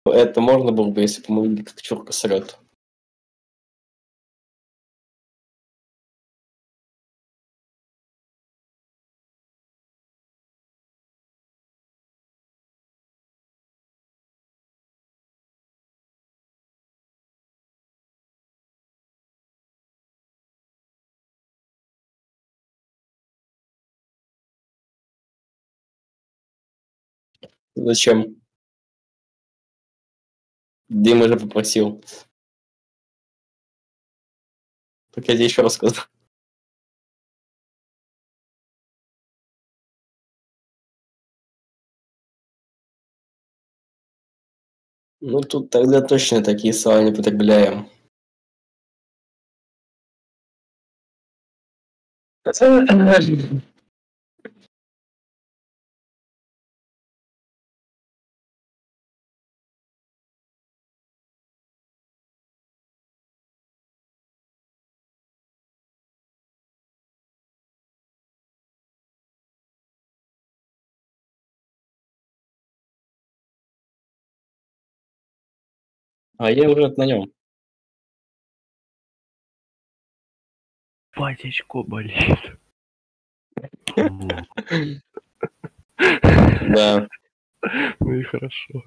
Это можно было бы, если бы мы видели, как чурка срет. Зачем? Дима же попросил. Так я тебе еще раз сказал. Ну, тут тогда точно такие слова не потребляем. А я уже на нем. Батечко болит. Да. Ну и хорошо.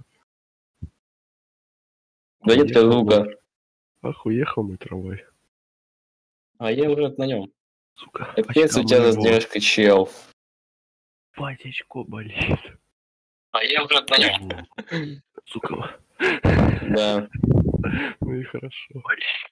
Да нет звука. Ах, уехал мой трамвай. А я уже на нем. Сука. Капец, у тебя задержка, чел. Батечко болит. А я уже на нем. Сука. Да. Ну и хорошо.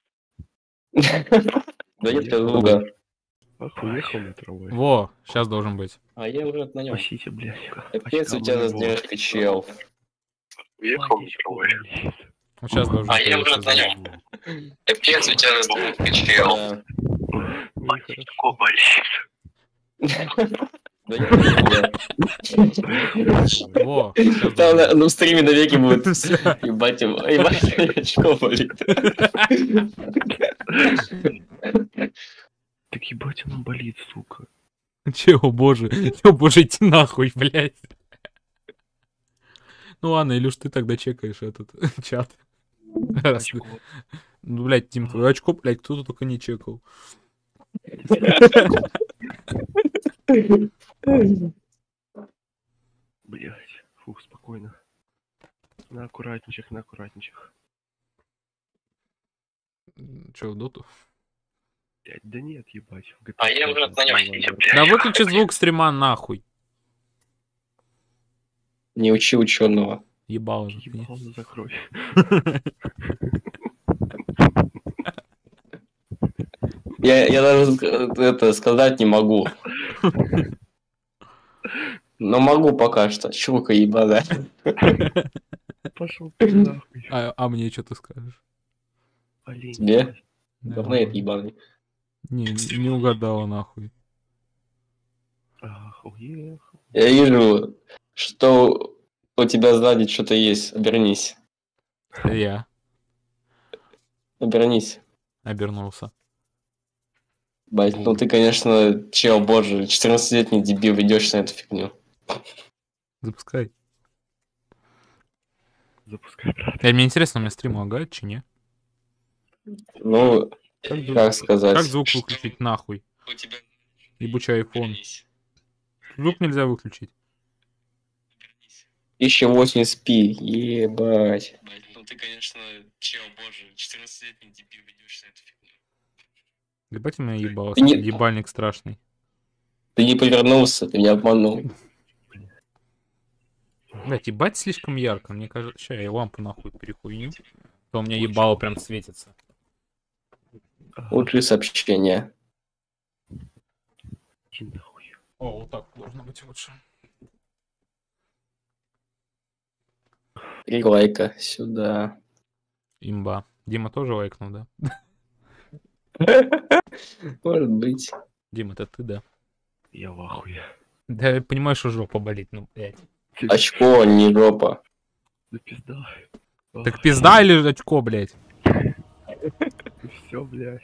Да нет звука. Ах, уехал мой трамвай. Во, сейчас должен быть. А я уже на нем. Спасите, блядь. Капец, у тебя задержка, чел. Уехал мой трамвай. Вот сейчас должен А я появиться уже на звук. нем. Капец, у тебя задержка, чел. Да. Батечко болит. Да нет звука. Во, сейчас Там должен на стриме навеки будет. Ебать его. Ебать, очко болит. Так ебать оно болит, сука. быть. Чего, боже, иди нахуй, блядь. Ну ладно, Илюш, ты тогда чекаешь этот чат. Раз ты- Очко. Ну, блядь, Дим, твое очко, блядь, кто-то только не чекал. Блядь. Фух, спокойно. На аккуратничек. Че, в доту? Блядь, да нет, ебать. В GTA А я уже на нем. Да выключи звук стрима нахуй. Не учи ученого. Ебало же. ты. Ебало закрой. Я даже это сказать не могу. Но могу пока что. Чурка ебаная. Пошел ты нахуй. А мне что ты скажешь? Олень. Тебе? Да, Говноед ебаный. не угадала нахуй. Ах, уехал. Я вижу, что у тебя сзади что-то есть. Обернись. Я Обернись. обернулся. Бать, ну ты, конечно, чел, боже, 14-летний дебил, ведешь на эту фигню. Запускай. Запускай, брат. Мне интересно, у меня стрим лагает, чи не? Ну, как сказать. Как звук выключить нахуй? У тебя... Ебучий iPhone. Звук нельзя выключить. 1080p, ебать. Ну ты, конечно, чел, боже, 14-летний дебил, ведешь на эту фигню. Ебать у меня ебало, Ты не- ебальник страшный. Ты не повернулся, ты меня обманул. Блять, ебать слишком ярко, мне кажется. Сейчас я лампу нахуй перехуйню. То у меня ебало прям светится. Лучшие сообщения. Иди нахуй. О, вот так должно быть лучше. 3 лайка сюда. Имба. Дима тоже лайкнул, да? Может быть. Дима, это ты, да? Я в ахуе. Да, я понимаю, что жопа болит, ну, блядь. Очко, не жопа. Да пизда. Так пизда или очко, блядь? Все, блядь.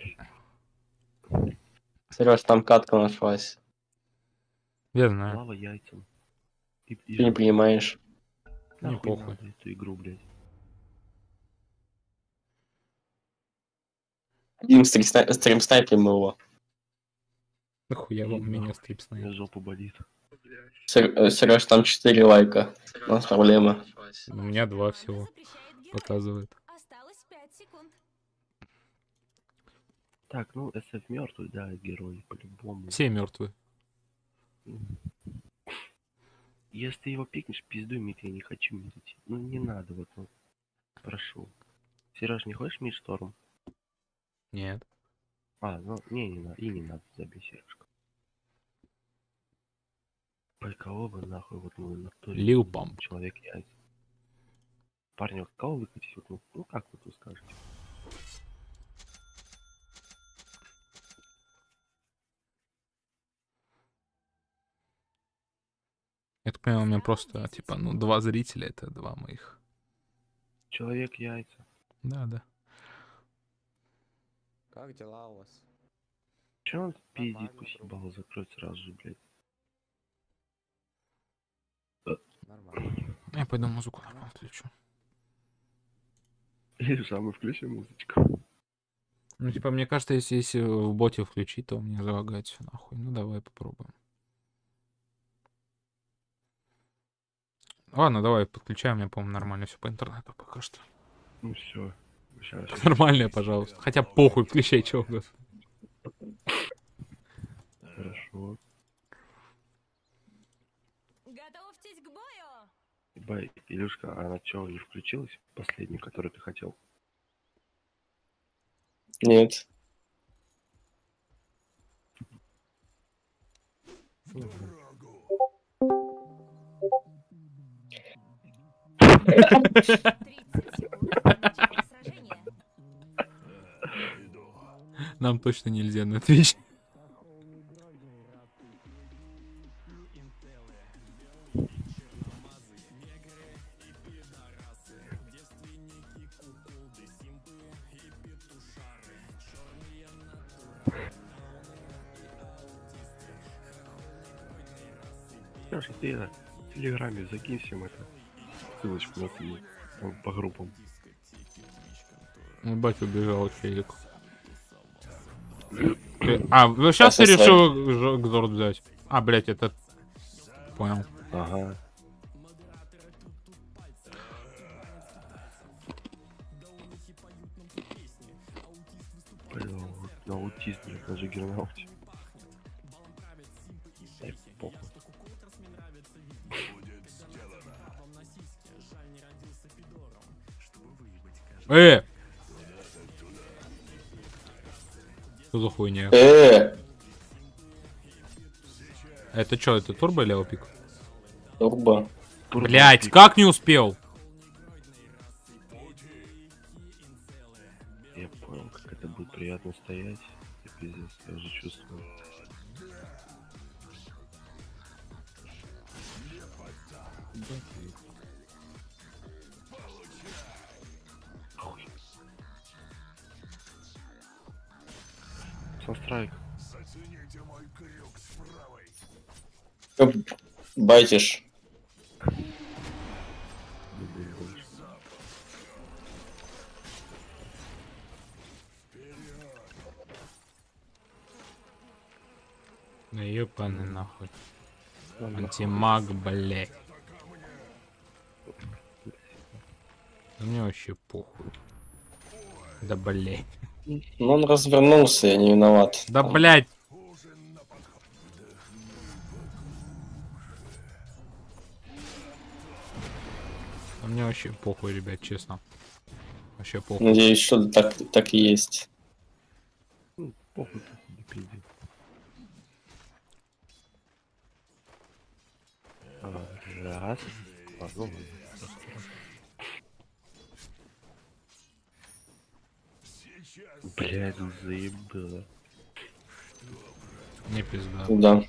Сереж, там катка нашлась. Я знаю. Слава яйцам. И Ты не понимаешь. Не нахуй похуй. надо эту игру, блядь. Один стрим снайпим его. Нахуя вам меня Мне стрипснайп? жопа болит. Сереж, там 4 лайка. У нас проблема. У меня 2 всего показывает. Осталось 5 секунд. Так, ну, SF мертвый, да, герой, по-любому. Все мертвые. Если ты его пикнешь, пизду мид, я не хочу мидить. Ну, не надо, вот, ну, прошу. Сереж, не хочешь мидшторм? Нет. А, ну, не надо, и не надо, забей, Сережка. По кого бы нахуй, вот, ну, на кто Лил Памп. человек яйца. Парни, вот кого выкатить, вот, ну, как вот вы скажете? Я так понимаю, у меня просто, типа, ну, 2 зрителя, это 2 моих. Человек яйца. Да. Как дела у вас? Че он пиздит, Нормально, пусть друг. ебало закроет сразу же, блядь. Нормально. Я пойду музыку нормально включу. Или сам и включи музычку. Ну, типа, мне кажется, если в боте включить, то мне залагает все нахуй. Ну, давай попробуем. Ладно, давай, подключаем. У меня, по-моему, нормально все по интернету пока что. Ну все. Сейчас. Нормальное, пожалуйста. Хотя похуй, включай, чё угодно. Хорошо. Готовьтесь к бою! Ебай, Илюшка, а она чё, не включилась? Последнюю, которую ты хотел? Нет. Тридцать секунд до начала сражения. Нам точно нельзя на Twitch. Сережа, ты в Телеграме закинь всем это. Ссылочку на твой, там, по группам. Ебать, убежал челик. А, ну сейчас ты Сейчас решил Гзорд взять. А, блять, это... Понял. Ага. Блин, вот на аутизм, блядь, даже гернаути. Похуй. Что за хуйня? Э, Это что, это турбо или опик? турбо. Блять, как не успел? Я понял, как это будет приятно стоять. И пиздец, я уже чувствую. Охуй. Санстрайк. Байтишь. Да ебаный нахуй. Антимаг, блять. Да мне вообще похуй. Да блять. Ну, он развернулся, я не виноват. Да блять. Да мне вообще похуй, ребят, честно. Вообще похуй. Надеюсь, что так и есть. Ну, похуй ты себе пиздец. Раз. А, ну, ладно. Блядь, заебало. Не пизда. Да.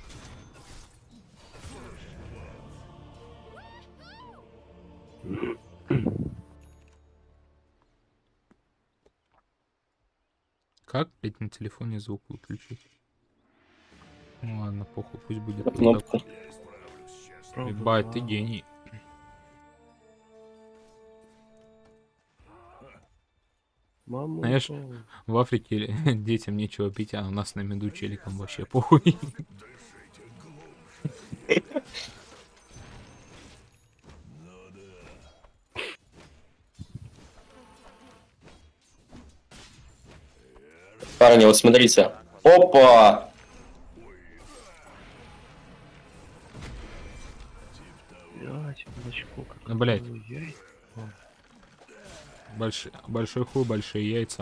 Как, блять, на телефоне звук выключить? Ну ладно, похуй, пусть будет. На вот кнопку. так. Ебать, ты гений. Маму. Знаешь, в Африке детям нечего пить, а у нас на меду челикам вообще похуй. Парни, вот смотрите. Опа! Блять, молочко как. Ну, блядь. Ой-ой. Большой хуй, большие яйца.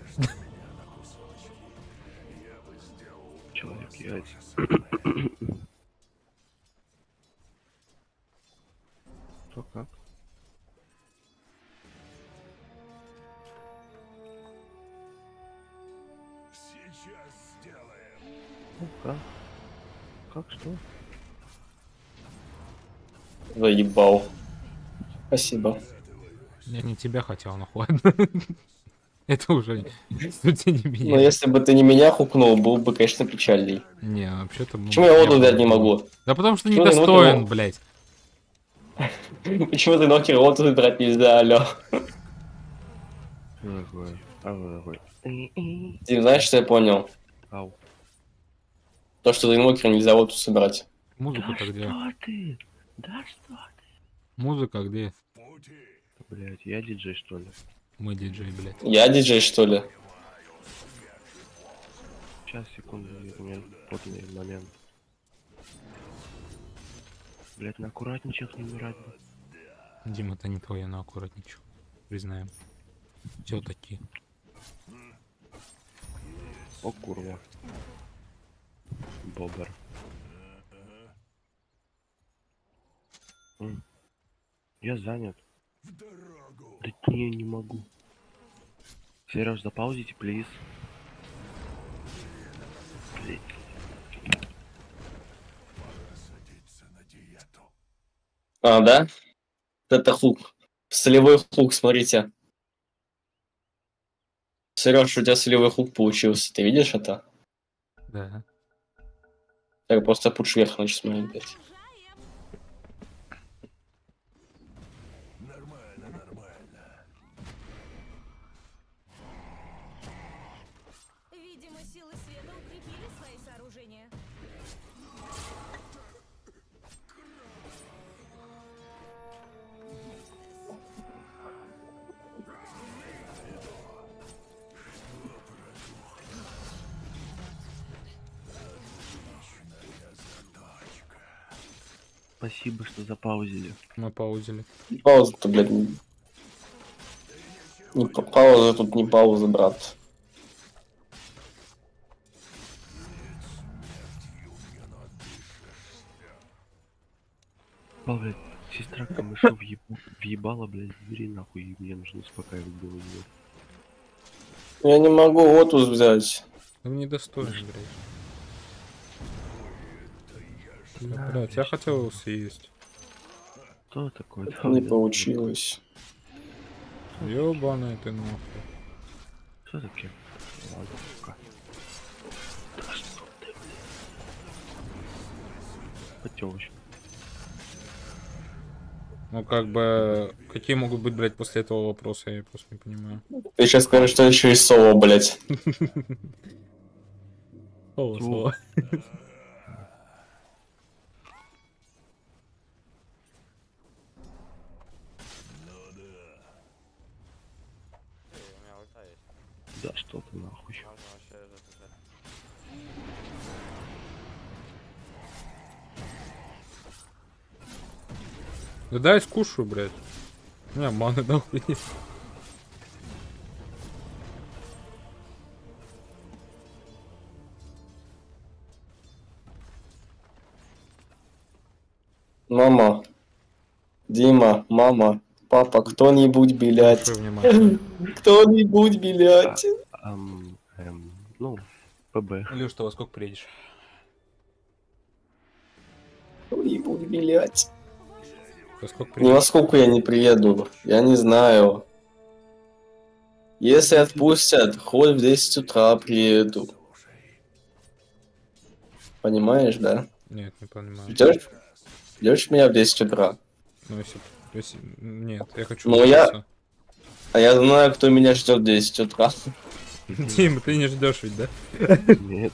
Человек яйца. Что как? Ну, как? Как что? Заебал. Спасибо. Я не тебя хотел, ну ладно. Это уже суть не Но меня. если бы ты не меня хукнул, был бы, конечно, печальней. Не, вообще-то... Почему я воду взять не могу? Да потому что Почему ты недостоин, нокер? блядь. Почему ты нокер воду брать нельзя, алё? Что такое? А вот такой. Ты знаешь, что я понял? Ау. То, что за инвокера нельзя воду собирать. Да Музыку-то где? что ты? Да что ты? Музыка где? Блять, я диджей что ли? Мы диджей, блядь. Я диджей, что ли? Сейчас, секунду, у меня потный момент. Блять, на аккуратничах не умирать бы. Дима, это не твоя, но аккуратничу. Признаем. Все-таки. О, курва. Бобер. Я занят. Да не могу. Сереж, запаузите, плиз. Блять. А, да? Это хук. Солевой хук, смотрите. Сереж, у тебя солевой хук получился. Ты видишь это? Да. Так, просто пуш вверх начал смотреть, блядь. Видимо, силы света укрепили свои сооружения. Спасибо, что запаузили. Мы паузили. Пауза-то, блядь. Пауза тут не пауза, брат. Блять, сестра камышу въебала, блять, двери нахуй, и мне нужно успокаивать было ее. Я не могу отпуск взять. Ну недостоин, блядь. Да, блядь, я хотел его съесть. Что такое? Не получилось. Ёбаный ты нахуй. Что такое? Ладно, пока. Да что ты, блядь? Потёлочь. Ну как бы... Какие могут быть, блядь, после этого вопросы, я просто не понимаю. Ты сейчас скажешь, что еще и соло, блядь. Слово. У меня ульта есть. Да что ты нахуй. Можно вообще записать. Да дай скушаю, блядь. У меня маны нахуй нет. Мама. Дима, мама. Папа, кто-нибудь, блядь. Большое внимание. Кто-нибудь, блядь. Ну, ПБ. Илюш, ты во сколько приедешь? Кто-нибудь, блядь. Во сколько Ни приедешь? во сколько я не приеду. Я не знаю. Если отпустят, хоть в 10 утра приеду. Понимаешь, да? Нет, не понимаю. Ждешь меня в 10 утра? Ну если... Нет, я хочу Ну, я- учиться. А я знаю, кто меня ждет в 10 утра. Дим, ты не ждешь ведь, да? Нет.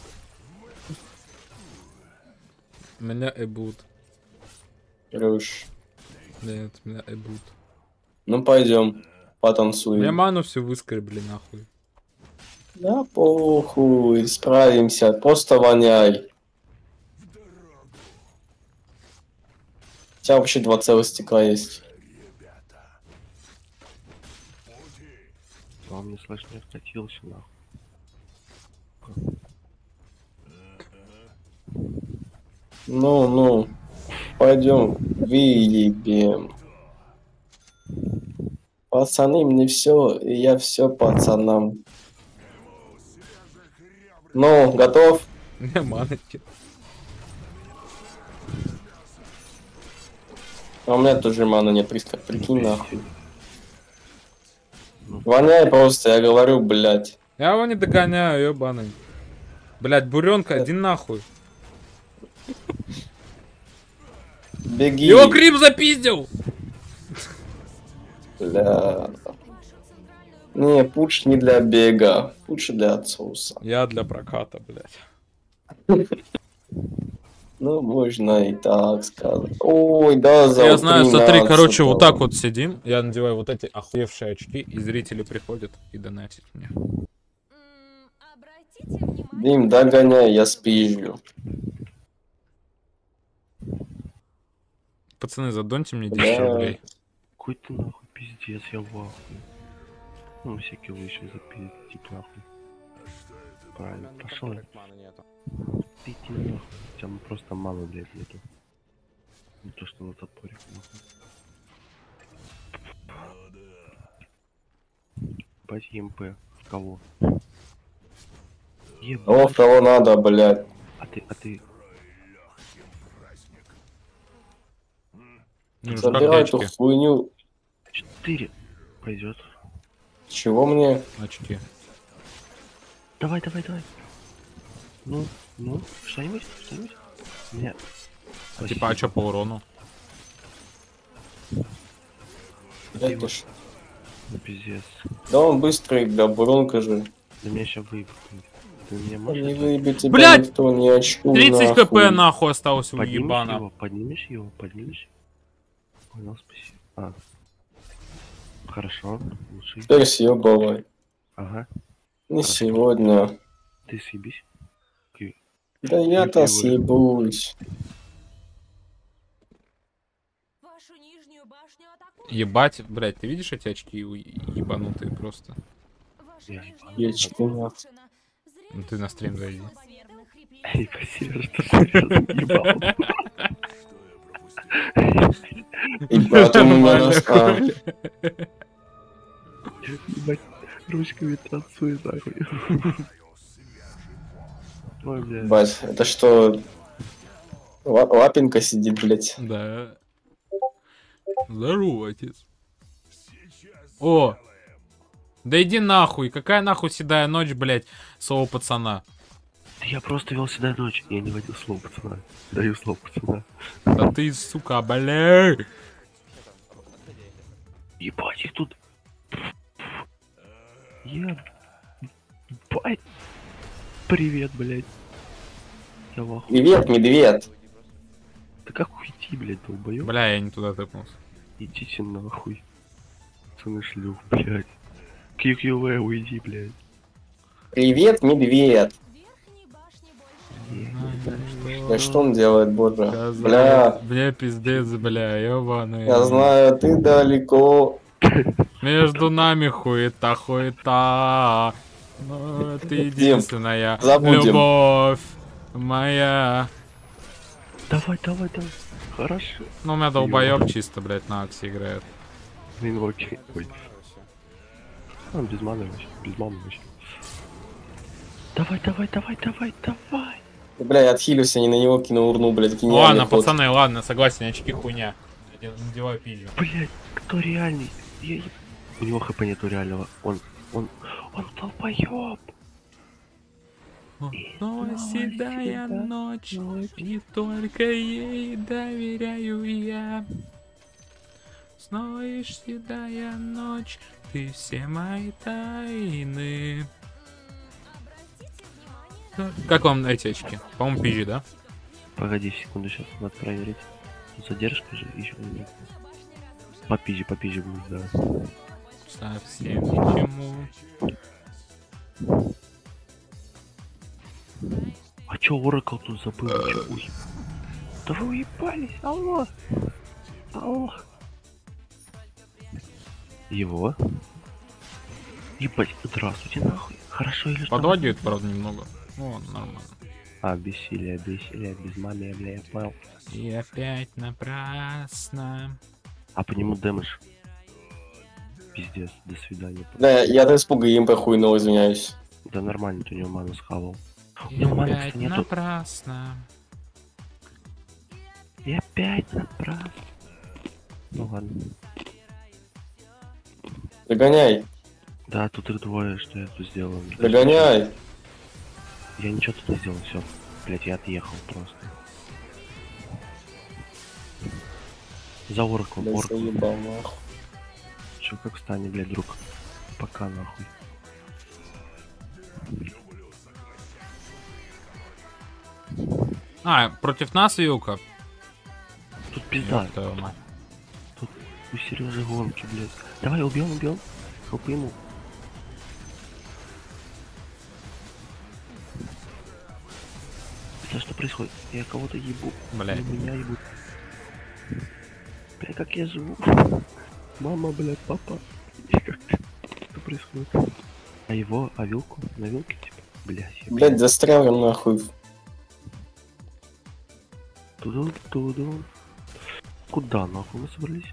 Меня эбут. Руш. Нет, меня эбут. Ну пойдем, Мне потанцуем. ману все выскребли нахуй. Да похуй, справимся, просто воняй. У тебя вообще 2 целых стекла есть. А он мне слышь не вкатился нахуй. Ну, пойдем, выебем. Пацаны, мне все, и я все пацанам. Ну, готов? Мне маны нет. А у меня тоже мана нет, прикинь нахуй. Воняй просто, я говорю, блядь. Я его не догоняю, ёбаный. Блять, буренка, один нахуй. Беги. Его Крим запиздил! Бля. Не, пуш не для бега, пуш для отсоуса. Я для проката, блять. Ну, можно и так сказать. Ой, да, за Я знаю, смотри, 13-го. короче, вот так вот сидим. Я надеваю вот эти охуевшие очки, и зрители приходят и донатят мне. Обратите внимание. Дим, догоняй, я спизжу. Пацаны, задоньте мне 10 Да. рублей. Какой ты нахуй пиздец, я в ахуе. Ну, всякие лучше запиздить нахуй. Правильно, пошел. Мана нету. Ты иди нахуй. У тебя просто мало, блядь, нету. Не то, что на топоре. Бать ЕМП. В кого? Ебать. О, в кого надо, блядь. А ты... Ну, Забирай эту очки. хуйню. 4 пойдет. Чего мне? Очки. Давай. Ну, что-нибудь? Нет. Типа, а чё по урону? Это ж- Ну, пиздец. Да он быстрый, бля, буронка же. Да меня сейчас выебут. Ты меня Не можешь... выебет тебя Блядь! никто, не очку 30 хп нахуй. нахуй осталось у Поднимешь ебана. его? Поднимешь? Понял, спасибо. А. Хорошо, лучше. Теперь съебывай. Ага. Не Хорошо. сегодня. Ты съебись. Да я-то Юпи, съебусь. Вашу нижнюю башню атакуют. Ебать, блять, ты видишь эти очки ебанутые просто? Ваша Я нижняя ебал. башня Я разрушена. Ну ты на стрим зайди. Слабосердно хрипит. Эй, Василий, что серьезно ебал? Ребята, у меня нас... А, Ебать, ручками танцует нахуй. Ой, блядь. бать, это что? Лапенко сидит, блядь. Да. Здорово, отец. О! Да иди нахуй, какая нахуй седая ночь, блять, слово пацана. Да я просто вел сюда ночь. Я не водил слово пацана. Даю слово пацана. Да ты, сука, блядь. Ебать их тут. Ебать. Привет, блядь. Я в ахуе. Привет, медведь. Да как уйти, блядь, долбоёб? Бля, я не туда тыкнулся. Идите нахуй. Пацаны шлюх, блядь. QQV, уйди, блядь. Привет, медведь. Верхней башни больше. Да что он делает, боже? Сказал, Бля, мне пиздец, бля, ёбаный. я знаю, ты далеко. Между нами хуета. Но ты Дим, единственная забудем. любовь моя. Давай. Хорошо. Ну, у меня долбоёб чисто, блядь, на аксе играет. На инвоке. Ой. Он без маны вообще. Без маны вообще. Давай. Бля, я отхилюсь, я не на него кинул урну, блядь, гениальный Ладно, ход. пацаны, ладно, согласен, очки хуйня. Я надеваю пилю. Блядь, кто реальный? У него хп нету реального. Он долбоёб. Снова седая ночь, не только ей доверяю я. Знаешь, седая ночь, ты все мои тайны. Как вам эти очки? По-моему, PG, да? Погоди секунду, сейчас надо проверить. Задержка же еще нет. По пиже будет, да. Совсем ничему. А чё Oracle тут забыл? Чё? Ой. Да вы уебались, алло. Алло. Его? Ебать, здравствуйте нахуй. Хорошо или что? Подводит, правда, немного. О, нормально. А, бессилие, без мамы, бля, я понял. И опять напрасно. А по нему дэмэдж. Пиздец, до свидания. Да, я от испуга им прохуйнул, извиняюсь. Да нормально, ты у него ману схавал. И Ну, маны, опять кстати, нету. напрасно. И опять напрасно. Ну ладно. Догоняй, Да, тут их двое, что я тут сделал. догоняй. Я ничего тут не сделал, все. Блять, я отъехал просто. За Oracle, Блядь, Oracle. заебал, нахуй. Чё, как встань, блядь, друг? Пока, нахуй. А, против нас вилка? Тут пизда. Ёб твою мать. У Сережи гонки, блядь. Давай, убьем. Хлопы ему. Это что происходит? Я кого-то ебу. Блядь. Или меня ебут. Бля, как я живу? Мама, блядь, папа. Что происходит? А его, а вилку? На вилке, типа? Блядь, я... Блядь, застрял нахуй. Туду. Куда нахуй мы собрались?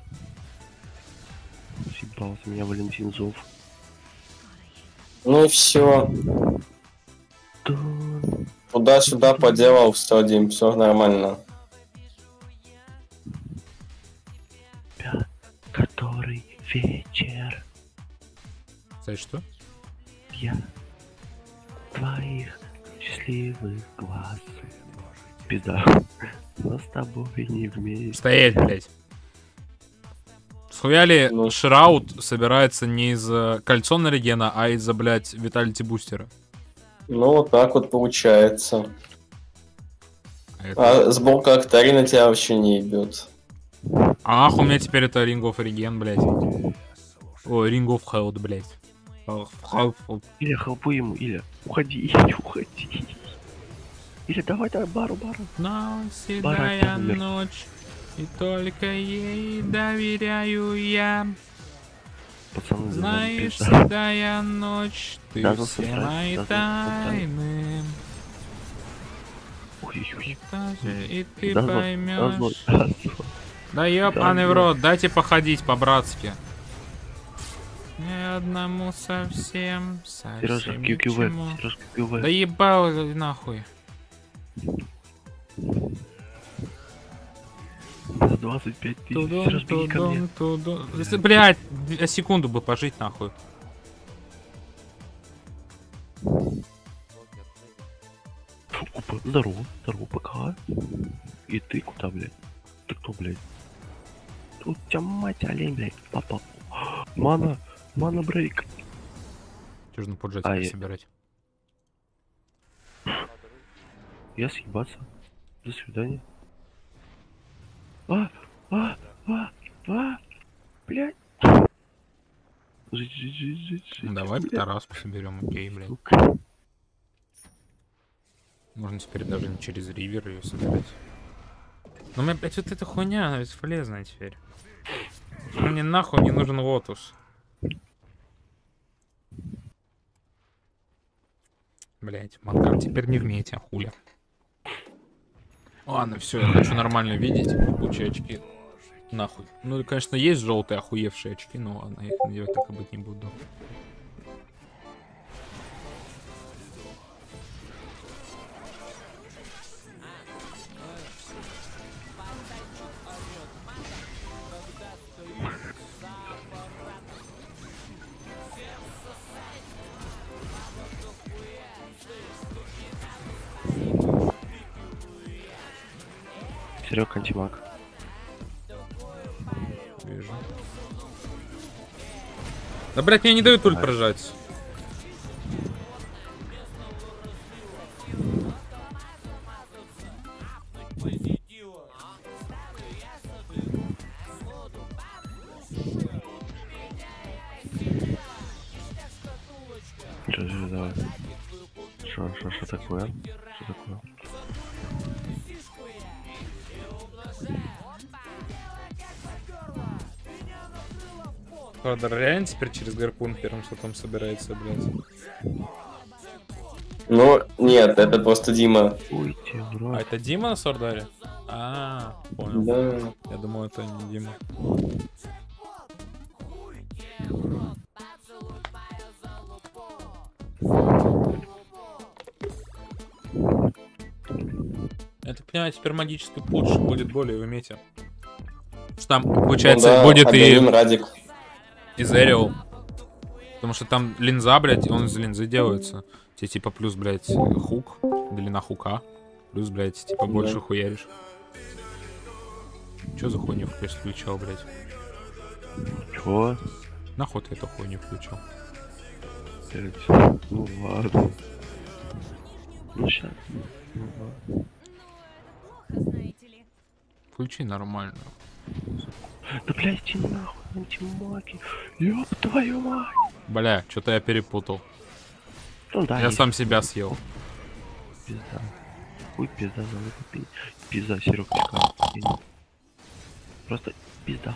Съебался меня Валентин Зов. Ну и все. Туда-сюда поделал, все, Дим, все нормально. Который вечер Кстати, что? я твоих счастливых глаз. Пизда. Но с тобой не вместе. Стоять, блядь. Схуяли Ну. Шраут собирается не из кольцона регена, а из-за, блядь, Виталити бустера. Ну, вот так вот получается. А это- А сборка Актари на тебя вообще не ебет. Ах, у меня теперь это Ring of Regen, блядь. Ой, Ring of Held, блядь. Иля, хелпу ему, Иля. Уходи. Иля, давай, бару. Но седая Барак умер. ночь, и только ей доверяю я. Пацаны, за нами Знаешь, пизда. седая ночь, ты Дазл все сосрать, мои Дазл тайны. Ой. И ты Дазл. поймешь. Да ёбаный в рот, дайте походить по-братски. Ни одному совсем Сережа, ничему. QQV. Сережа, QQV. Да ебал нахуй. За 25 тысяч. Сережа, беги ко мне. Если, блядь, секунду бы пожить нахуй. Опа, здорово, пока. И ты куда, блядь? Ты кто, блядь? Тут тебя мать олень, блядь, папа. Мана брейк. Тебе же на поджать А, я- собирать. Я съебаться. До свидания. Блядь. Жить. Давай блядь, Тараску соберем, окей, блядь. сука. Можно теперь даже не через ривер ее собирать. Но мне, блядь, вот эта хуйня, она бесполезная теперь. Мне нахуй не нужен лотус. Блять, Мангар теперь не в мете, хуля. Ладно, все, я хочу нормально видеть. Лучшие очки. Нахуй. Ну, конечно, есть желтые охуевшие очки, но ладно, я их надевать так и быть не буду. Серег антимаг. Вижу. Да, блядь, мне не дают ульт прожать. Что, давай. Что такое? Что такое? Правда, реально теперь через гарпун первым шотом собирается, блядь. Ну, нет, это просто Дима. Уйти в А рот. это Дима на Сордаре? А, понял. Да. Я думал, это не Дима. Я так понимаю, теперь магический пудж будет более в мете. Что там, получается, Ну да, будет Аделин, и Радик. Эриол. Потому что там линза, блядь, он из линзы делается. Тебе типа плюс, блядь, хук, длина хука. Плюс, блядь, типа больше хуяришь. Чё за хуйню включал, блядь? Чего? Нахуй ты эту хуйню включил? Ну ладно. Ну сейчас. Ну ладно. Плохо, знаете ли. Включи нормально. Да блядь, иди нахуй, антимаги. Ёб твою мать. Бля, что-то я перепутал. Ну да, Я есть. сам себя съел. Пизда. Хуй пизда, надо купить. Пизда, Серег, просто пизда.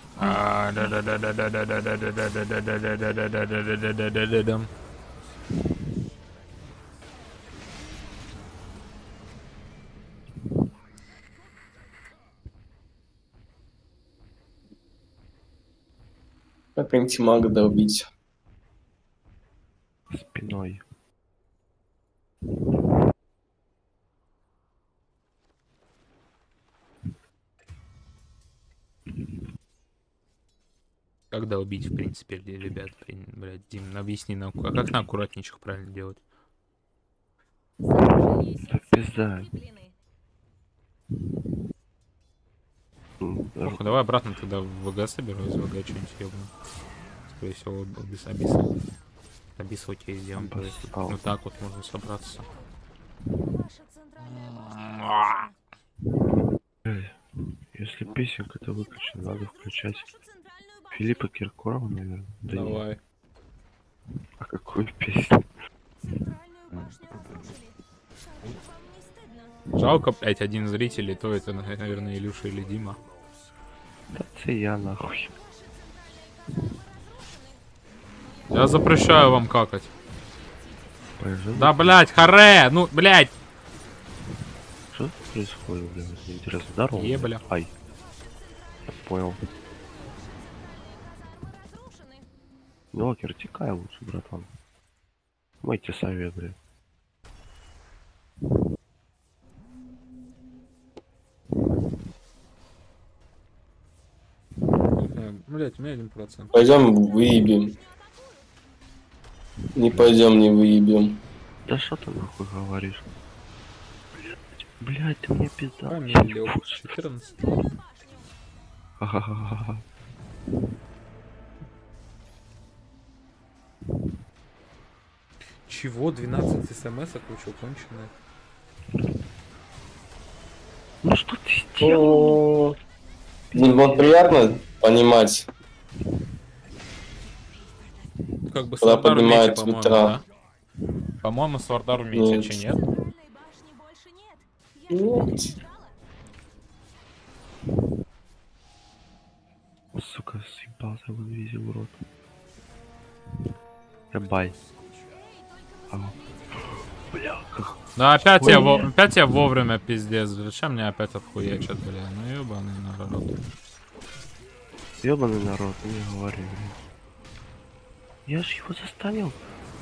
Как антимага добить? Спиной. Когда убить, в принципе, ребят, блядь, Дим, объясни нам, а как на аккуратничек правильно делать? Да пизда. Ох, давай обратно тогда в ВГ соберу, из ВГ что-нибудь ебну. Скорее всего, Абиса. Абиса у тебя сделаем. Вот так вот можно собраться. Ваша центральная башня. Если песенка-то выключена, надо включать Вашу центральную башню. Филиппа Киркорова, наверное. Да нет. Давай. А какую песню? Центральную башню разрушили. Как же вам не стыдно? Жалко, блядь, один зритель, и то это, наверное, Илюша или Дима. Да це я нахуй. Я запрещаю вам какать. Пойдем. Да, блядь, харе! Ну, блядь! Что тут происходит, блядь? Интересно. Здорово. Ебля. Ай. Я понял. Разрушены. Нокер, текай лучше, братан. Мойте совет, блядь. Блядь, у меня 1%. Пойдем выебем. Не пойдем, не выебем. Да что ты нахуй говоришь? Блядь, ты мне пизда. Помилил. 14. Ха-ха-ха-ха. Чего? 12 смс-ок вы что, конченые? Ну что ты сделал? Ну, вот приятно понимать, Как бы когда Свардар в мете, поднимают по-моему, ветра. да? По-моему, Свардар в мете, Нет. че нет? Центральной башни больше нет. Я же Нет. не сказала. Сука, съебался в инвизе, урод. Бай. Бля, как... Да опять Ой, я, нет. опять я вовремя, пиздец. Зачем мне опять отхуячат, бля? Ну ебаный народ. Ёбаный народ, не говори, блин. Я ж его застанил.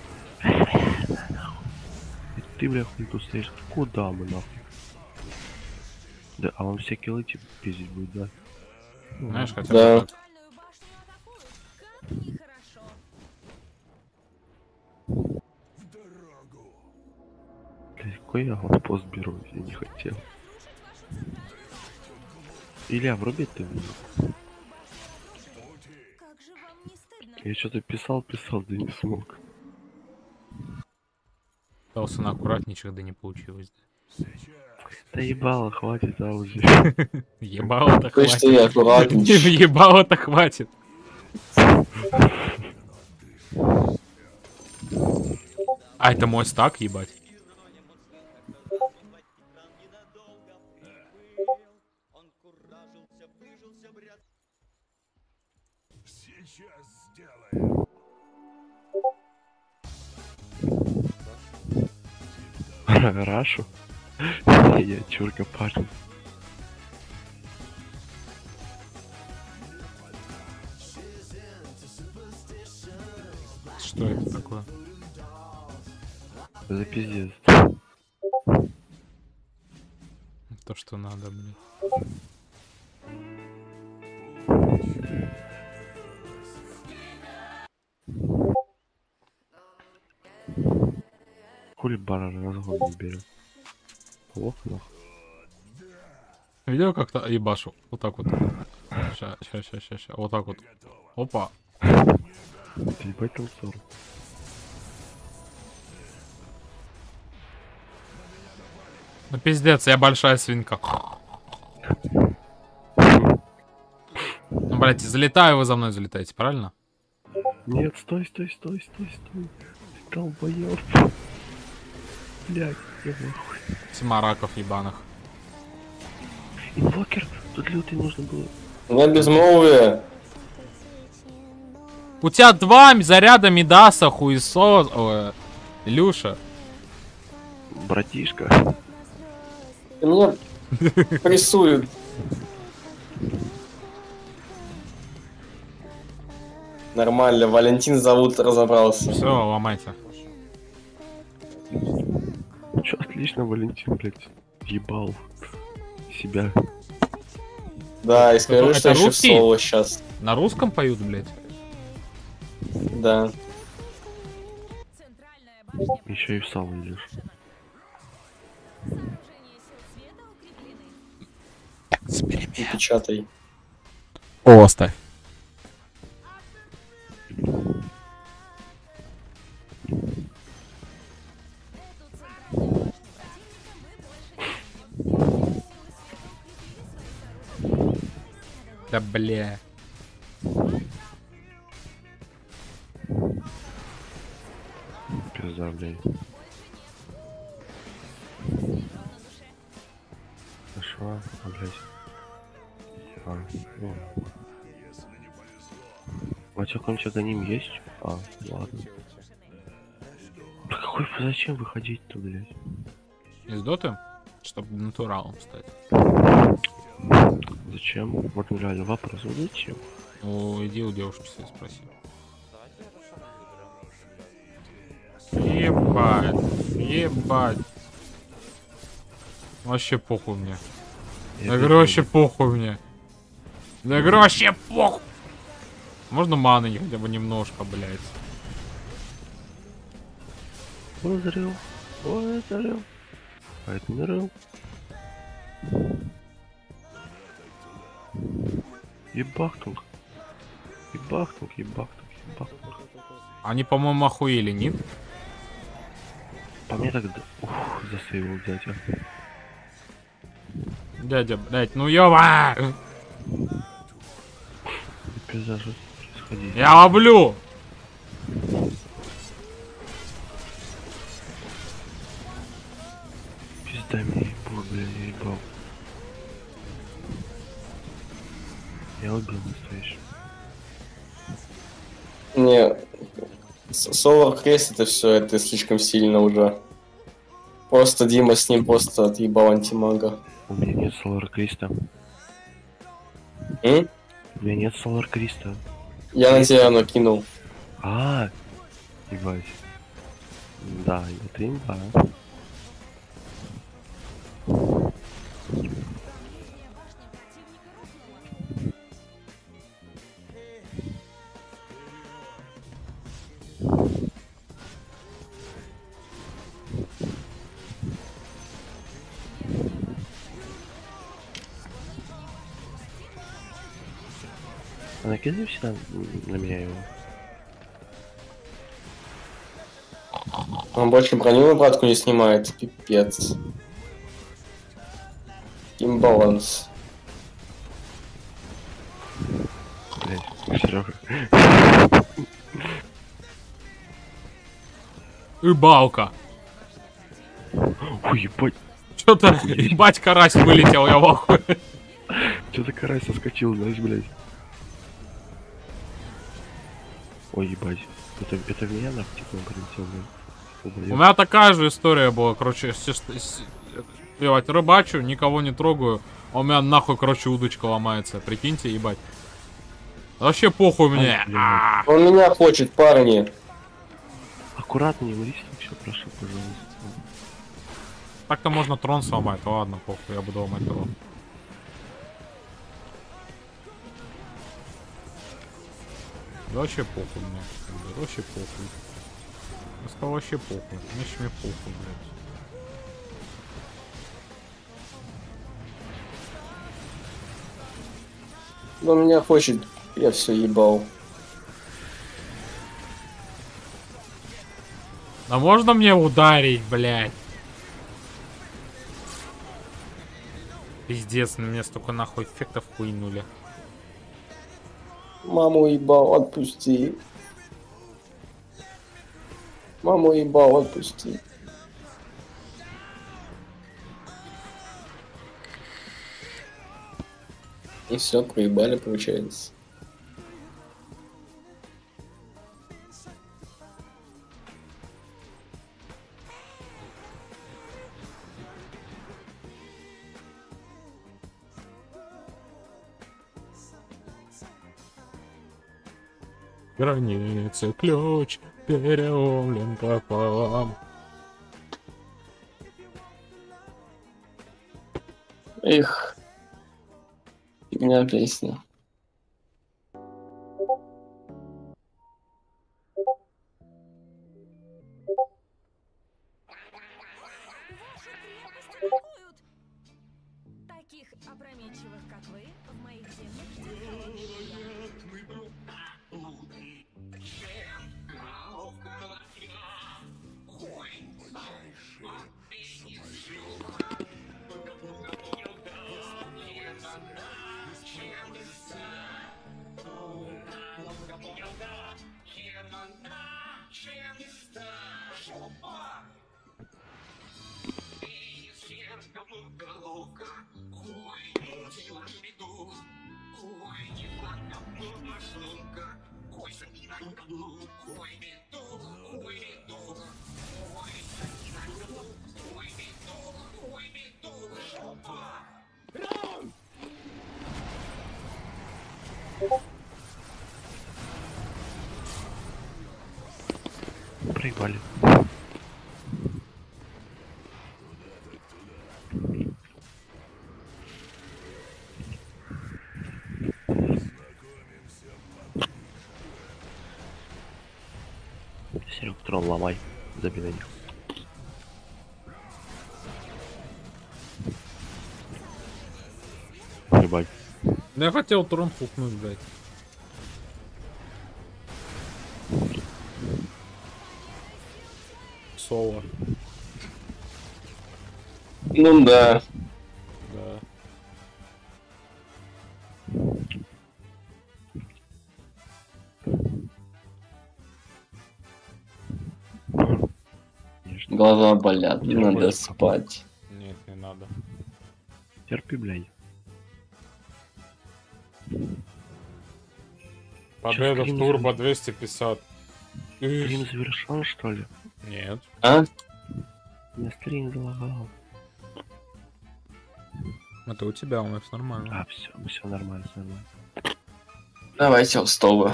И ты, бля, хуй тут стоишь. Куда мы, нахуй? Да, а он все киллы типа пиздить будет, да? Ну, Знаешь, ладно. хотя Да. бы так. Центральную башню атакуют. Как нехорошо. Блядь, какой я вот пост беру, я не хотел. Илья, вруби ты меня. Как же вам не стыдно? Я что-то писал, да не смог. Пытался на аккуратничек, да не получилось. Да ебало, хватит, а уже. Ебало-то Слышь, ты хватит. аккуратней. Ебало-то хватит. А это мой стак, ебать. Рашу? Я чурка парень. Что это такое? За пиздец. То, что надо, блин. Хули бара разгон не берет. Плохо, нахуй. Видел, как-то ебашу? Вот так вот. Ща. Вот так вот. Опа. Ты ебать там ссор. Ну пиздец, я большая свинка. Ну, блядь, залетаю, вы за мной залетаете, правильно? Нет, стой. Долбоёб. Блядь, я нахуй. Тьма раков ебаных. Инвокер, тут лютый нужно было. На безмолвие. У тебя 2 заряда Мидаса, хуесос. Ой, Илюша. Братишка. Ты меня прессует. Нормально, Валентин зовут, разобрался. Все, ломайте. Чё, отлично, Валентин, блядь. Ебал себя. Да, и скажи, Это что еще в русский? соло сейчас. На русском поют, блядь. Да. Центральная башня Еще и в сало идешь. сооружения сил света укреплены. И печатай. О, оставь. Эту центральную башню противника мы больше не видим. Силы света укрепили свои сооружения. Да бля. Пизда, блядь. Хорошо, блядь. Ну. А чё, конча за ним есть? А, ладно. Да какой, зачем выходить-то, блядь? Из доты? Чтобы натуралом стать. Зачем? Вот реально вопрос, вот зачем? Ну, иди у девушки себе спроси. Ебать. Ебать. Вообще похуй мне. Я говорю, вообще похуй мне. Я говорю, вообще похуй. Можно маны хотя бы немножко, блядь. Озрел. А это не рыл. Ебахтунг. Ебахтунг. Они, по-моему, охуели, нет? По мне так... Ух, засейвил дядя. Дядя, блядь, ну ёба! Пизда, что происходит? Я ловлю! Пизда мне ебал, бля, я ебал. Я убил настоящий. Не, Solar Crest это все, это слишком сильно уже. Просто Дима с ним просто отъебал антимага. У меня нет Solar Криста. М? У меня нет Solar Криста. Я на тебя накинул. А, ебать. Да, это имба. Накидай всегда на меня его. Он больше броню обратку не снимает. Пипец. Имбаланс. Блять, Серега. Ибалка. Ой, ебать. Что-то, ебать, карась вылетел, я в ахуе. Что-то карась соскочил, знаешь, блядь. Ой, ебать. Это в меня нахуй типа прилетел, блядь. У меня такая же история была, короче, ебать, рыбачу, никого не трогаю, а у меня нахуй, короче, удочка ломается, прикиньте, ебать. Вообще похуй мне. блядь. Он меня хочет, парни. Аккуратно, не лезь, все, прошу, пожалуйста. Так-то можно трон сломать, ладно, похуй, я буду ломать трон. Да вообще похуй мне, да вообще похуй. Я сказал, вообще похуй, значит мне похуй, блядь. Он меня хочет. Я все ебал. А можно мне ударить, блядь? Пиздец, на меня столько нахуй эффектов хуйнули. Маму ебал, отпусти. Маму ебал, отпусти. И все, проебали, получается. Границы ключ переломлен пополам. Эх. Фигня песня. Вашу крепость атакуют! Таких опрометчивых, как вы, в моих землях ждет. Проебали. Серег, трон ломай. Забей на них. Ебать. Да я хотел трон хукнуть, блядь. Соло. Ну да. Да. Глаза болят, Я надо тоже спать. Нет, не надо. Терпи, блядь. Победа в скрин турбо 250. Стрим завершен, что ли? Нет. А? Я стрим залагал. Это у тебя, у нас нормально. А, все нормально, все нормально. Давайте в столы.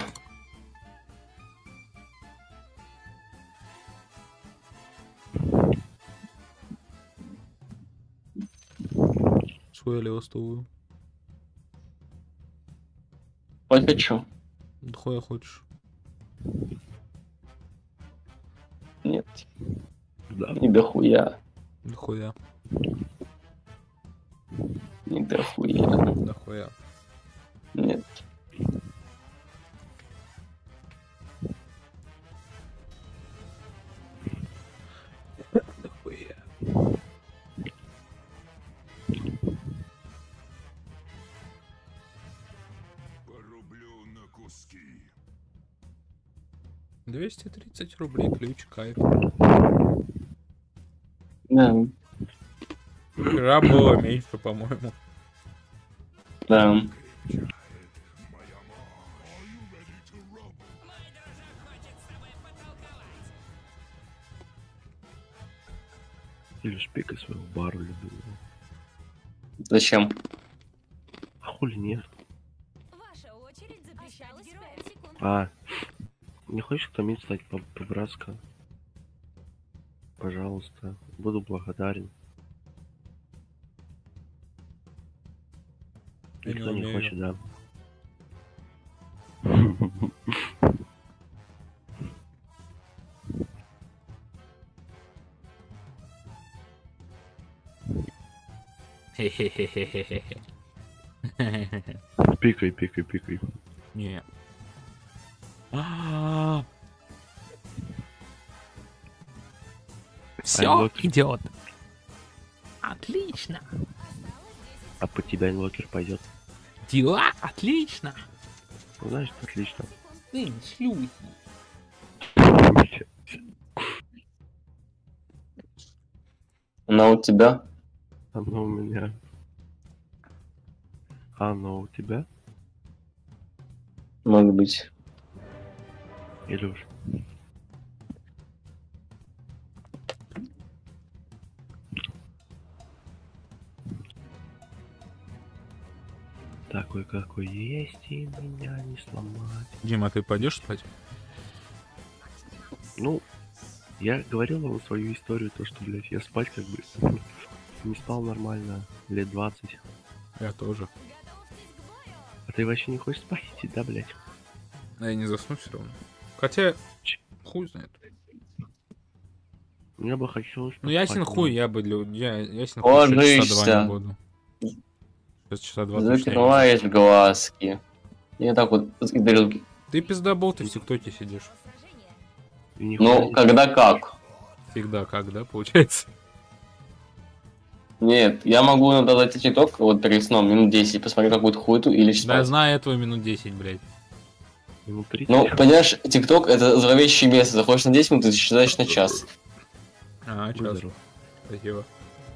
Что я левостовую? Хоть хочу. Да хуя хочешь. Нет, Да. не дохуя. Да хуя. Не дохуя. Да хуя. Нет. 230 рублей ключ, кайф. Да, Вчера было меньше, по-моему. да. Или шпика своего бару любимого. Зачем? А хули нет? Ваша очередь запрещалась 5 секунд. А, не хочешь томить стать по-братски? Пожалуйста, буду благодарен. Я не Никто не умею. хочет, да. Хе-хе-хе-хе-хе. Пикай, пикай, пикай. Не. А. Все Айлокер. идет. Отлично. А по тебя инвокер пойдет. Дела отлично. Ну, значит, отлично. Ты шлюхи. Она у тебя? Оно у меня. Оно у тебя? Может быть. Илюш. Такой, какой есть, и меня не сломать. Дима, ты пойдешь спать? Ну, я говорил вам свою историю, то, что, блядь, я спать как бы не спал нормально лет 20. Я тоже. А ты вообще не хочешь спать идти, да, блядь? А я не засну все равно. Хотя, хуй знает. Мне бы хотелось Ну ясен поспать, хуй, но- я бы ясен хуй еще часа 2 Ложишься. не буду. Сейчас часа 2 точно я не Закрываешь глазки. И так вот и дарил. буду. Ты пиздобол, ты в ТикТоке сидишь. И нихуя Ну, не- когда как? Всегда как, да, получается? Нет, я могу иногда зайти в ТикТок вот перед сном минут 10, посмотреть какую-то хуету или Да, я читать. знаю этого минут 10, блядь. Минут 30. Ну, понимаешь, ТикТок это зловещее место. Заходишь на 10 минут и исчезаешь на час. А, Будь час. здоров. Спасибо.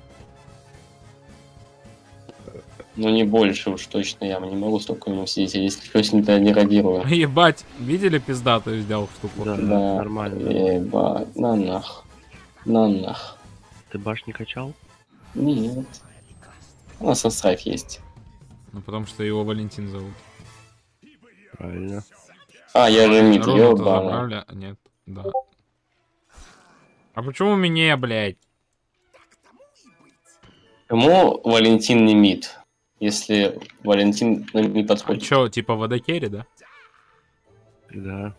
Ну, не больше уж точно, я не могу столько минут сидеть, я если что, с ним не реагирую. Ебать, видели пиздатую сделал штуку? Да, Да, нормально. ебать, на нах. На нах. Ты баш не качал? Нет. У нас Санстрайк есть. Ну потому что его Валентин зовут. Правильно. А, я же мид, Рома-то ёбана. забрали? А, нет, да. А почему мне, блядь? Почему Валентин не мид? Если Валентин не А подходит. чё, типа водокерри, да? Да.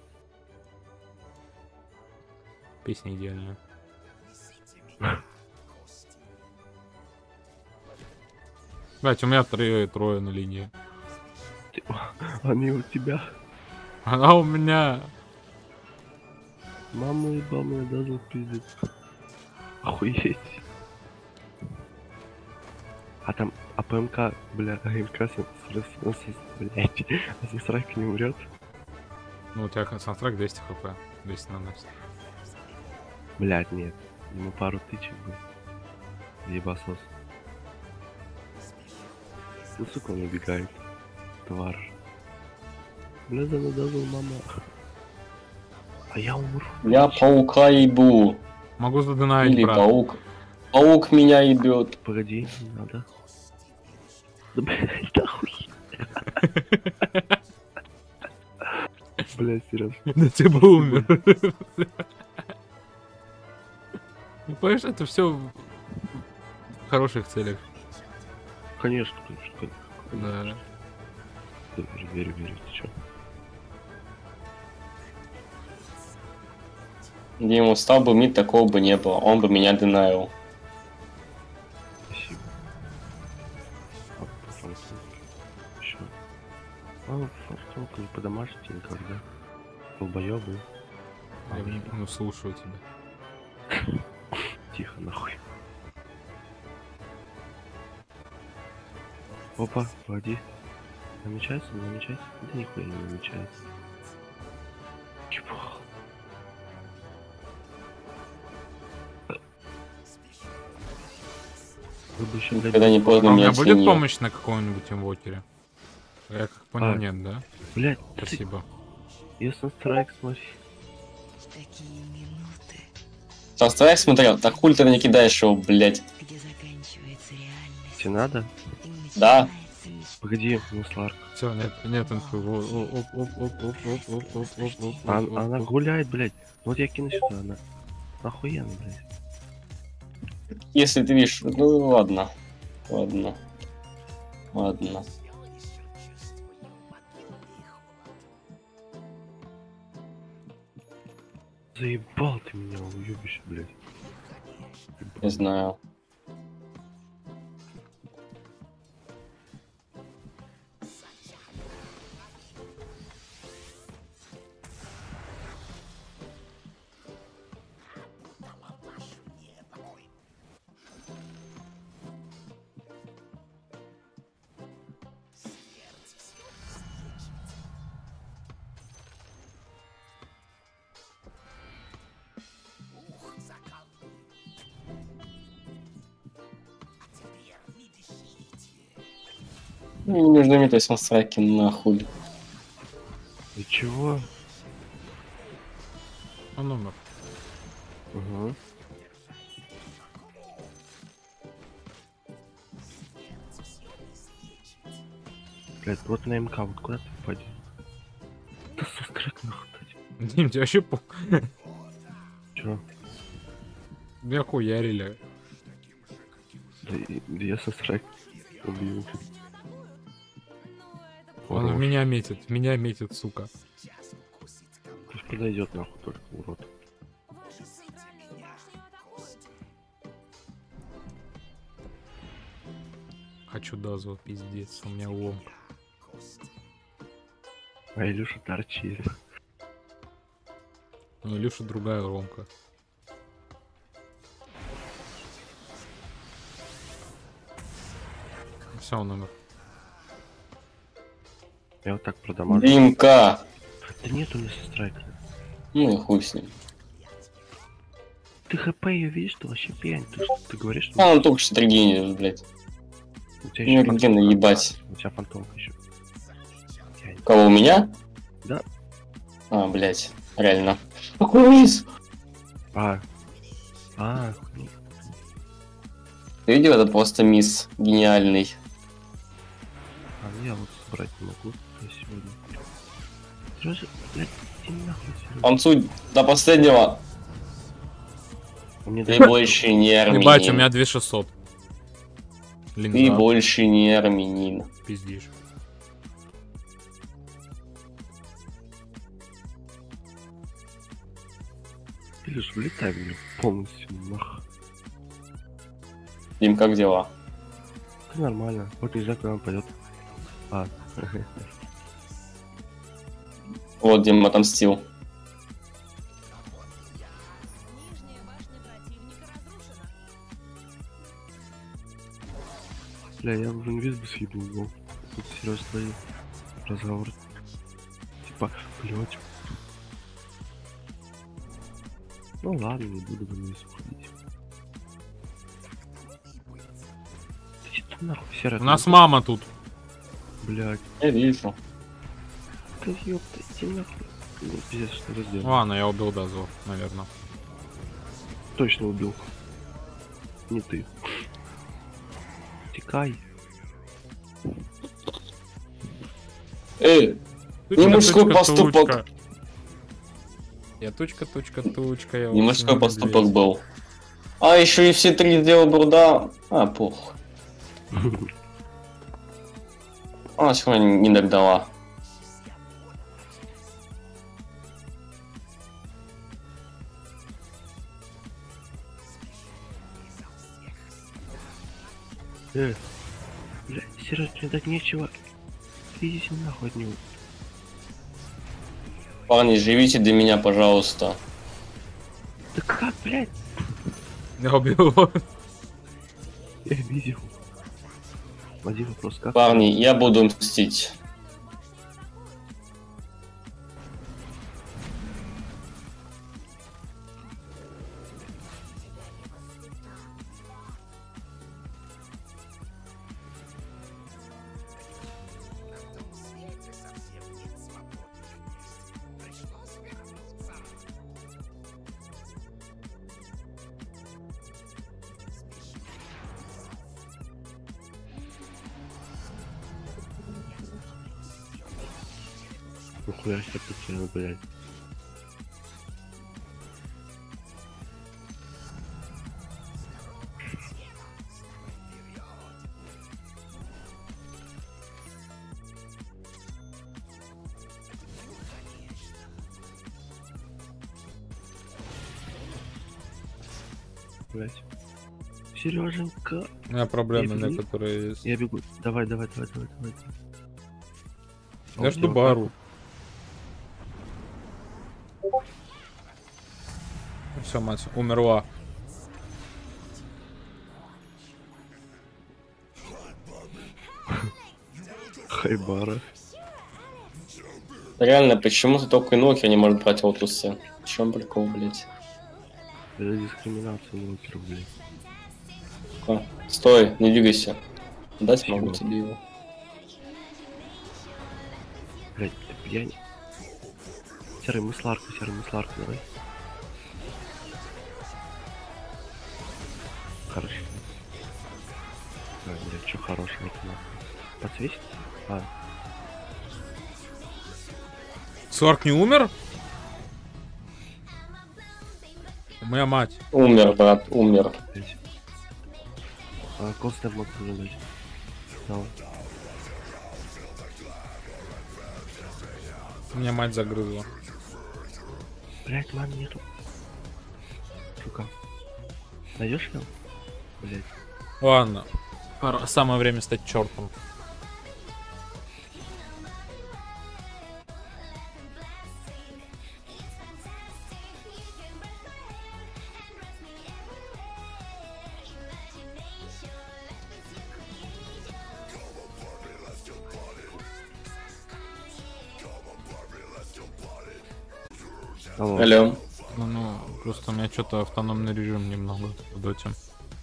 Песня идеальная. Блять, у меня трое на линии. Они у тебя. Она у меня. Мама ебал меня дазл пиздец. Охуеть. А там АПМК, бля, АМК, блядь, а Санстрайк не умрет? Ну, у тебя саундтрек 200 хп. 200 наносит. Блядь, нет. Ему пару тычек бы. Ебасос. Ну, сука, он убегает. Тварь. Бля, занадазал мама. А я умру. Я паука ебу. Могу задонавить, Или брат. паук. Паук меня ебет. Погоди, не надо. Да, блядь, да хуй. Блядь, серьезно. Да ты бы умер. Ну, понимаешь, это все в хороших целях. Конечно, конечно. Да. Верю, ты чё. Дима, стал бы мид, такого бы не было. Он бы меня денаил. Спасибо. А, по-французски. Ещё. А, фартовка не по-домашнему никогда. Долбоёбы. Я ну, слушаю тебя. Тихо, нахуй. Опа, погоди. Намечается, не намечается? Да нихуя не намечается. Чепуха. Вы бы еще, блядь, Когда не А поздно у меня меня будет оценил. помощь на каком-нибудь инвокере? Я как понял, А. нет, да? блядь, Спасибо. Ясно страйк, смотри. В такие минуты, Санстрайк смотрел, так хуй ты не кидаешь его, блядь. где заканчивается реальность Тебе надо? и Да. начинается мечта. Погоди, ну Сларк. Все, нет инфы. Она гуляет, блядь. Вот я кину сюда, она. Охуенно, блядь. Если ты видишь, ну ладно. Ладно. Ладно. Заебал ты меня, уебище, блядь. Не знаю. Ну, между ними, то есть Санстрайки нахуй. И чего? Он умер. Угу. Блядь, вот на МК, вот куда ты попадешь? Да сострак нахуй, блядь. Дим, тебя вообще Чё? меня хуярили. Да я сострак убил. Он в меня метит, сука. Пусть подойдет нахуй только, урод. Хочу дозу, пиздец, у меня ломка. А Илюша торчит. Ну, Илюша другая ломка. Все, он умер. Я вот так продамажу. Димка! Да нет у меня сострайка. Ну и хуй с ним. Ты хп ее видишь, ты вообще пьянь. Ты говоришь, что А, он только что тригенит, блядь. у тебя Ну, еще рентген наебать. У тебя фантомка еще. Кого, у меня? Да. А, блядь, реально. Какой мисс? А, Ты видел, это просто мисс гениальный. я вот собрать не могу сегодня. Сережа, блядь, иди нахуй, Сережа. Танцуй до последнего. У меня Ты даже- больше не армянин. Ебать, у меня 2600. Ты Линза, больше не армянин. пиздишь. Илюш, влетай в меня полностью, нах. Дим, как дела? Да нормально. Вот нельзя, когда он пойдет. А, Вот, Дим отомстил. Нижняя башня противника разрушена. бля, я уже инвиз бы съебал, но тут серьезно твои разговор. Типа, блять. Ну ладно, не буду в инвиз уходить. Иди ты нахуй, серая. У нас мама тут. Блять. Я вижу. Да ёпта, иди нахуй. Ну, пиздец, что ты сделал? Ладно, я убил дозу, наверное. Точно убил. Не ты. Текай. Эй, Не мужской поступок. Я тучка. Я не очень мужской медведь. поступок был. А, еще и все три сделал бруда. А, пух. Она все равно не догнала. Бля, Сереж, мне так нечего. Идите нахуй от него. Парни, живите до меня, пожалуйста. Да как, блядь? Я убил его. Я видел. Один вопрос, как? Парни, я буду мстить. Нихуя себе прикинул, блядь. Блядь. Сереженька. У меня проблемы Я бегу. некоторые есть. Я бегу. Давай. Я жду бару. Все, мать, умерла. Хайбара. Реально, почему-то только Нокер не может брать Лотусы. В чем прикол, блядь? Это дискриминация нокеров, блядь. Стой, не двигайся. Дать Почему? могу тебе его. Блядь, я не... Серый мысларку, давай. Хорошо. Ой, блядь, что хорошего-то нахуй? Подсвечить? А, Сларк не умер? Моя мать. Умер, брат, умер. блядь. А, Костя мог задать. Давай. Меня мать загрызла. Блядь, мам нету. Сука. Найдешь его? Блядь. Ладно. Самое время стать чертом. Алло. Алло. Ну, просто у меня что-то автономный режим немного в доте.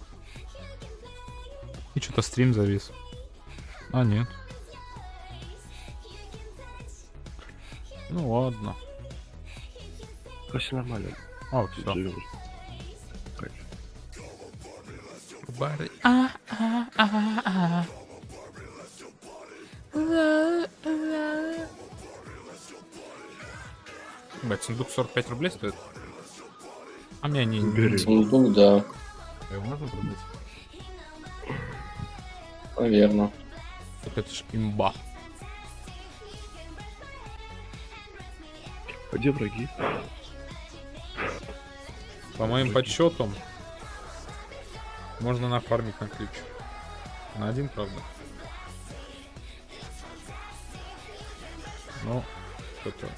И что-то стрим завис. А, нет. Ну ладно. Все нормально. О, все. Живем. Кайф. Блять, сундук 45 рублей стоит? А меня не... Бери. Сундук, да, Его можно продать? наверное. Так это ж имба. А где враги? По моим подсчетам, можно нафармить на ключ. На один, правда. Ну, что-то...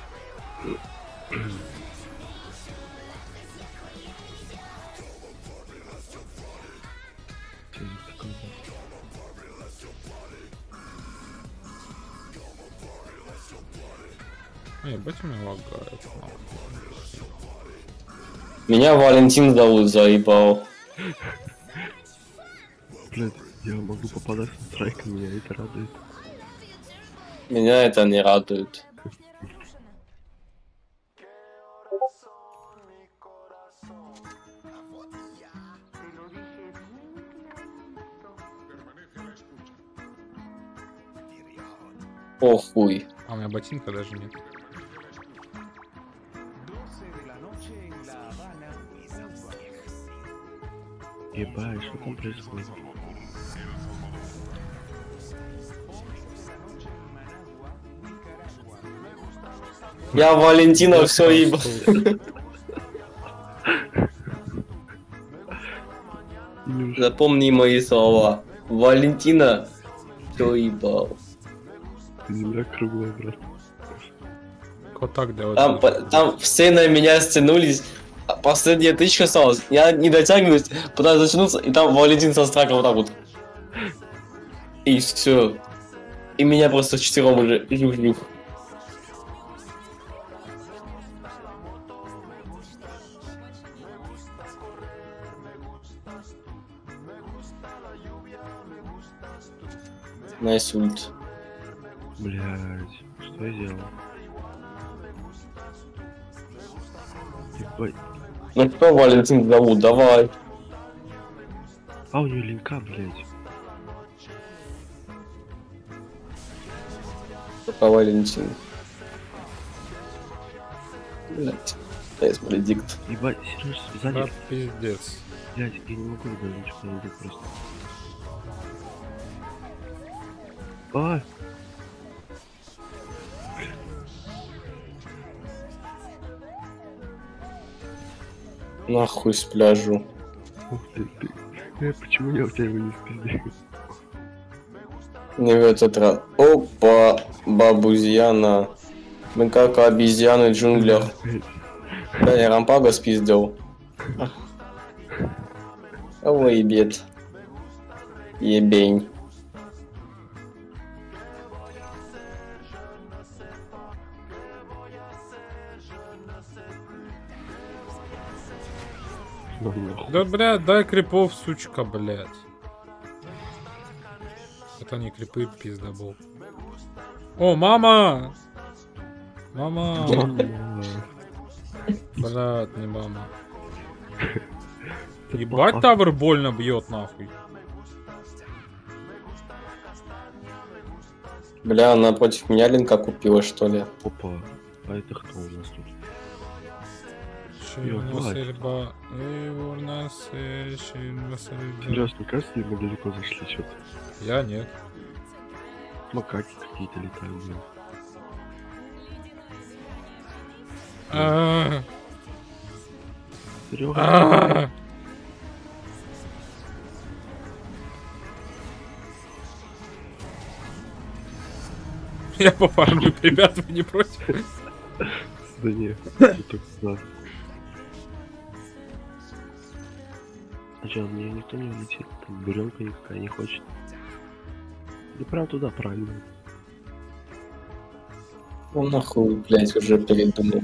Что за такое? Ебать, у меня лагает. Меня Валентин зовут, заебал. Блядь, я могу попадать на страйк, меня это радует. Меня это не радует. Похуй. А у меня ботинка даже нет. Ебать, что там происходит? Я Валентина все ебал. Запомни мои слова. Валентина все ебал. Земля круглая, брат. Вот так делать. Там все на меня стянулись. А последняя тычка осталась. Я не дотягиваюсь, пытаюсь затянуться, и там Валентин со страйком вот так вот. И все. И меня просто четвером уже жух-жух. Найс ульт. Блядь, что я делал? Ебать. Ну кто Валентин зовут? Давай. А у нее линка, блядь. Пока Валентин. Блять. Есть предикт. Ебать, Сереж, сзади. Да, пиздец. Блядь, я не могу даже ничего найти просто. А! Нахуй с пляжу. Ух ты. Почему я у тебя его не спиздил? Не в этот раз. Опа, бабузьяна. Мы как обезьяны в джунглях. Да, я рампага спиздил. Ой, ебет. Ебень. Ну, нахуй. Да, блядь, дай крипов, сучка, блядь. Это не крипы, пиздобол. О, мама! Мама! Блядь, не мама. Ебать, тавр больно бьет, нахуй. Бля, она против меня линка купила, что ли? Опа, а это кто у нас тут? Серьезно, Серьезно, кажется, мы далеко зашли что-то. Я нет. Макаки какие-то летают, блин. А-а-а. Серёга. А-а-а. Я пофармлю, ребят, вы не против? Да не, только да. А чё, мне никто не улетит, там буренка никакая не хочет. Да прям туда, правильно. Ну нахуй, блять, уже передумал.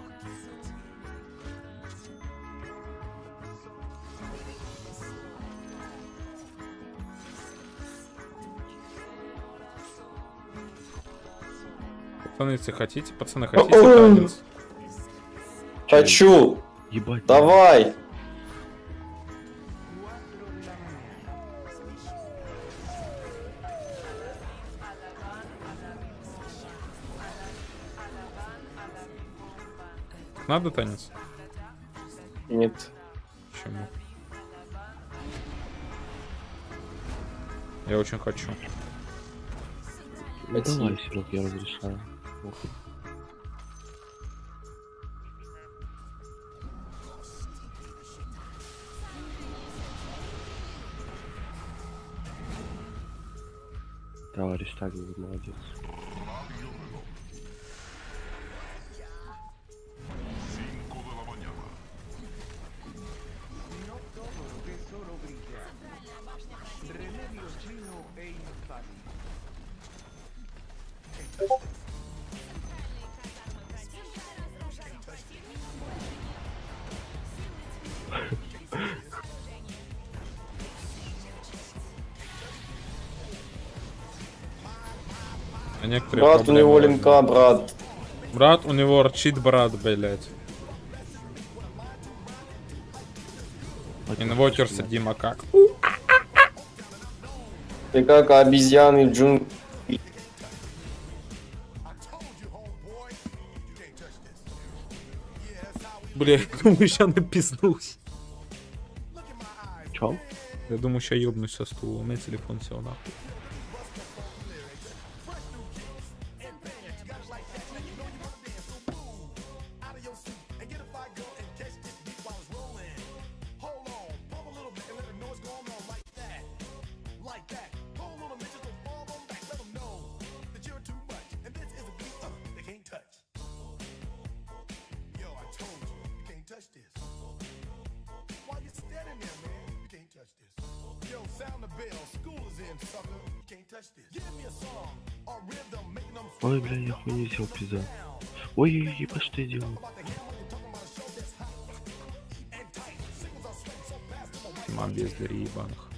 Пацаны, если хотите, пацаны, хотите танец? Хочу! Ебать. Давай! Надо танец? Нет. Почему? Я очень хочу. Ну, давай, Серег, я разрешаю. Ох. Товарищ Сталин, вы молодец. А некоторые Брат, у проблемы него возникли. линка, брат. Брат, у него рчит брат, блять. Инвокер среди макак. Ты как обезьяны в джунглях. Бля, я думаю, сейчас напизнусь. Чё? Я думаю, сейчас ёбнусь со стула. У меня телефон сел нахуй. Ой, бля, я хуй не взял, пизда. Ой, ебать, что я делаю? Тима бездарей ебаных.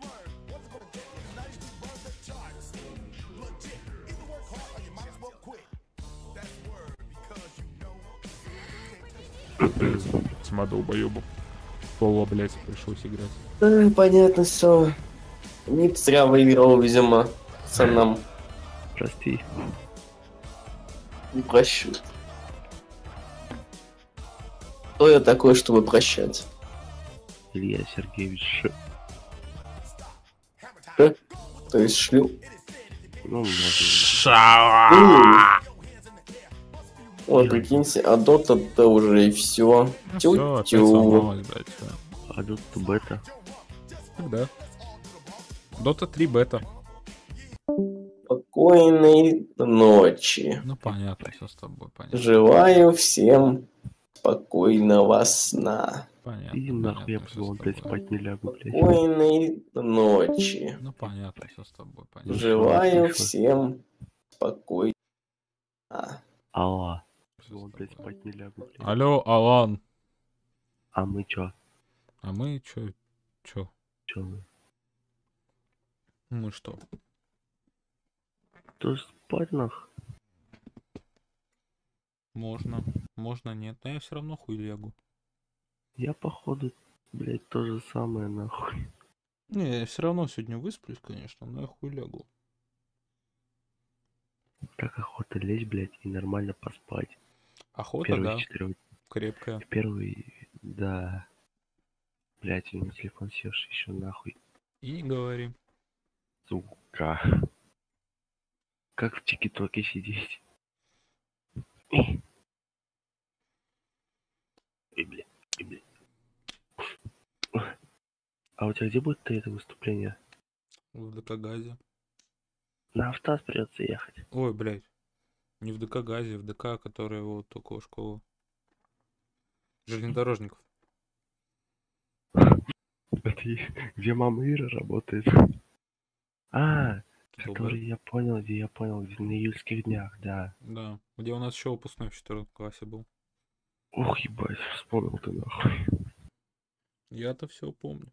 Тима долбоёбов. Поло, блять, пришлось играть. Понятно, все. Не зря выиграл, видимо, пацанам. Прости. Не прощу. Кто я такой, чтобы прощать? Илья Сергеевич То есть шлю. Ну, может. Шава! Ой, прикиньте, а Дота-то уже и все. Все, опять Тю-тю. сломалось, блядь. всё. А тут бета. Тогда. Dota 3 бета. Спокойной ночи. Ну понятно, все с тобой, понятно. Желаю всем спокойного сна. Понятно. Иди нахуй, я понятно, всё по-твоему, с блядь, тобой. спать не лягу, блядь. Спокойной ночи. Ну понятно, все с тобой, понятно. Желаю слышно. всем спокойно. Алла. Всё Он, с блядь, тобой. спать не лягу, блядь. Алло, Алан. А мы чё? А мы чё? Чё мы? Мы что? То спать нах? Можно. Можно нет. Но я все равно хуй лягу. Я, походу, блядь, то же самое, нахуй. Не, я все равно сегодня высплюсь, конечно, но я хуй лягу. Так охота лечь, блядь, и нормально поспать. Охота, Первые да, 4... крепкая. Первый... Да. Блядь, у меня телефон севший еще нахуй. И не говори. Сука. Как в ТикТоке сидеть? Ой, блядь, блядь. А у тебя где будет это выступление? В ДК-газе. На автаз придется ехать. Ой, блядь. Не в ДК-газе, в ДК, которая вот около школы. Железнодорожников. Это где мама Ира работает. А, Ты который долбоёб? я понял, где на июльских днях, да. Да. Где у нас еще выпускной в 4 классе был. Ух, ебать, вспомнил ты нахуй. Я-то все помню.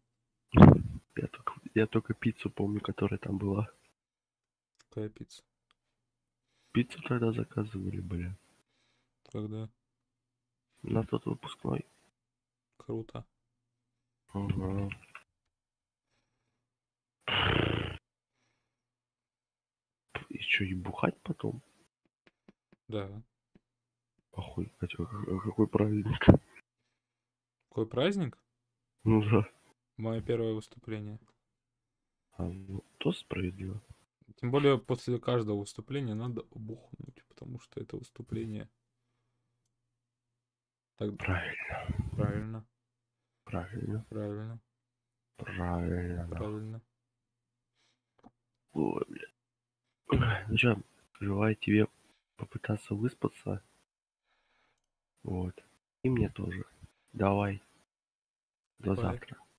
Я только пиццу помню, которая там была. Какая пицца? Пиццу тогда заказывали, бля. Когда? На тот выпускной. Круто. Ага. И что, и бухать потом? Да. Охуй, а чё, какой праздник? Какой праздник? Ну да. Мое первое выступление. А, ну, то справедливо. Тем более после каждого выступления надо бухнуть, потому что это выступление. Так, Правильно, правильно, правильно, правильно, правильно. правильно. Ой, блядь. Ну чё, желаю тебе попытаться выспаться. Вот. И мне тоже. Давай. До Давай. завтра.